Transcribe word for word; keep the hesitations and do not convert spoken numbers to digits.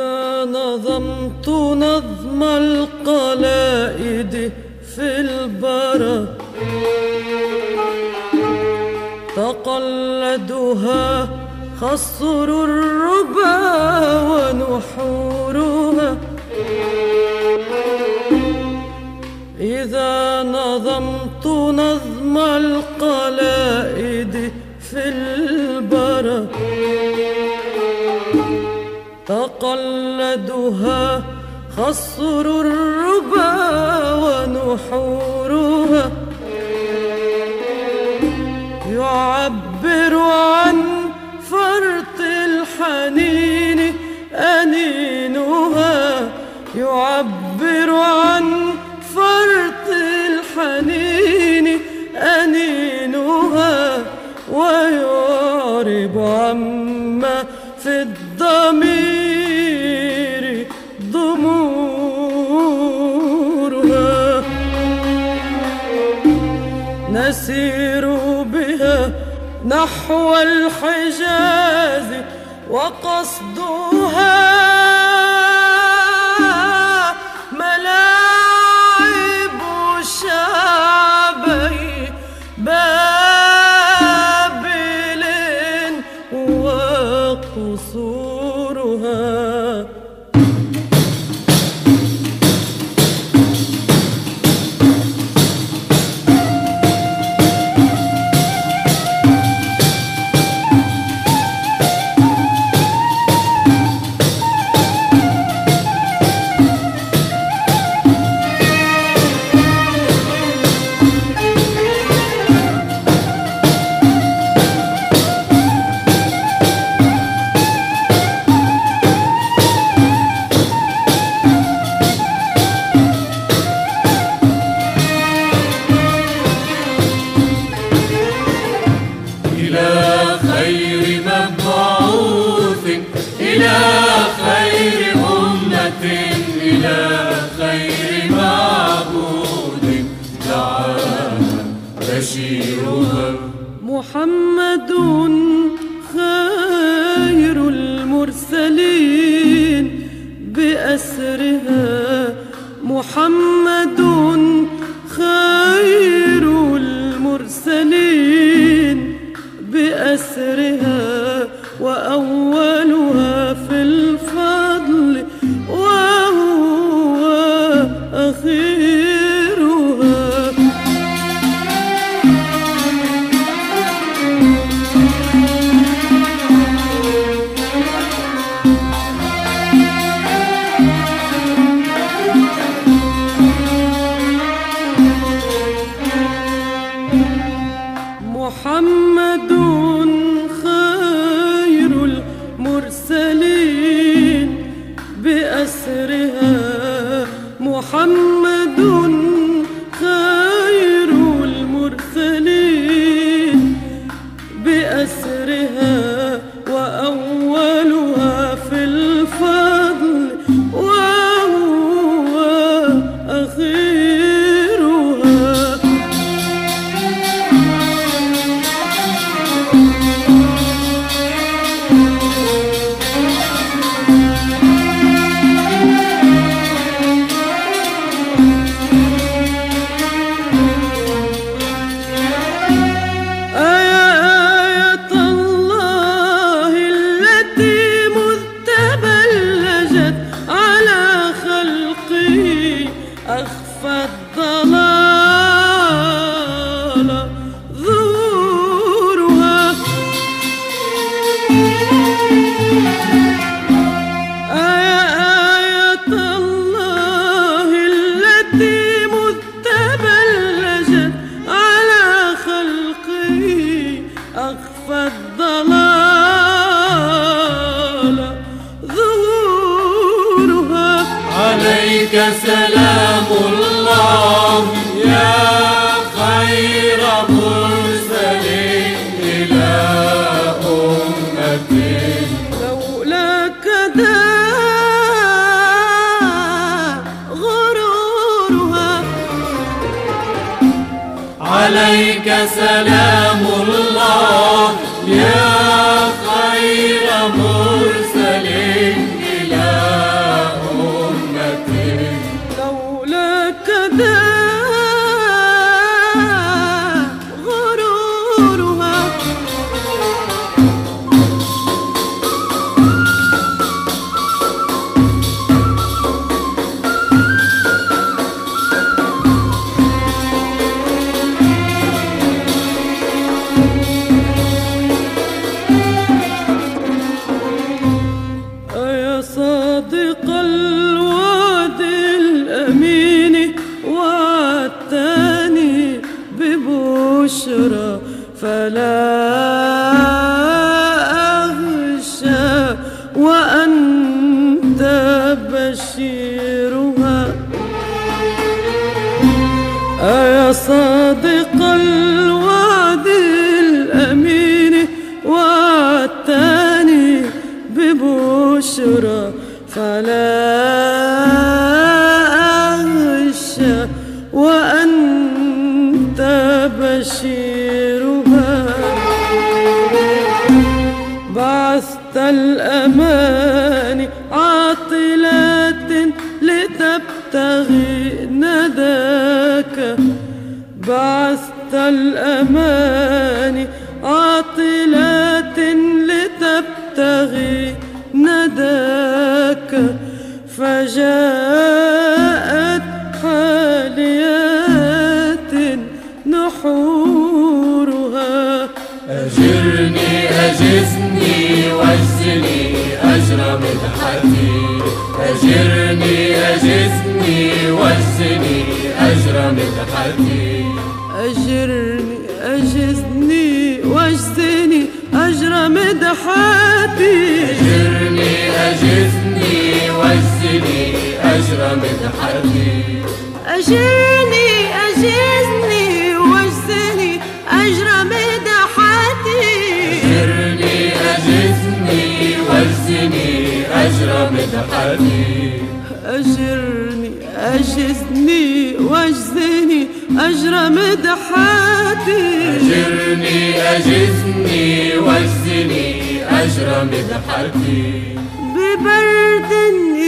إذا نظمت نظم القلائد في البرى تقلدها خصر الربا ونحورها. إذا نظمت نظم القلائد في البرى تقلدها خصر الربا ونحورها. يعبر عن فرط الحنين أنينها، يعبر عن فرط الحنين أنينها، ويعرب عما في الضمير ضمورها. نسير بها نحو الحجاز وقصدها ملاعب شعبي بابل وقصورها. إلى خير أمة إلى خير معبود دعانا بشيرها. محمد خير المرسلين بأسرها، محمد خير المرسلين بأسرها، وأولها في الفضل وهو أخيرها. محمد المرسلين بأسرها، محمد خير المرسلين بأسرها، وأولها في الفضل وهو أخيرها. أخفى الضلال ظهورها. آية آية الله التي مذ تبلجت على خلقه أخفى الضلال ظهورها. عليك سلام الله يا خير مرسلين إلى أمة لولاك داء غرورها. عليك سلام الله يا خير مرسلين إلى صادق الوعد الأمين وعدتني ببشرى فلا أغشى وأنت بشيرها. يا صادق الوعد الأمين وعدتني ببشرى فلا أغشى وأنت بشيرها. بعثت الأماني عاطلات لتبتغي نداك، بعثت الأماني عاطلات لتبتغي نداك، فجاءت حاليات نحورها. أجرني أجزني واجزني أجر مدحتي، أجرني أجزني واجزني أجر مدحتي، أجرني أجزني واجزني أجر مدحتي، أجرني أجزني واجزني أجر مدحتي، أجرني أجزني واجزني أجر مدحتي، أجرني أجزني واجزني أجر مدحتي، أجرني أجزني واجزني أجر مدحتي، أجرني أجزني واجزني أجر مدحتي، ببرد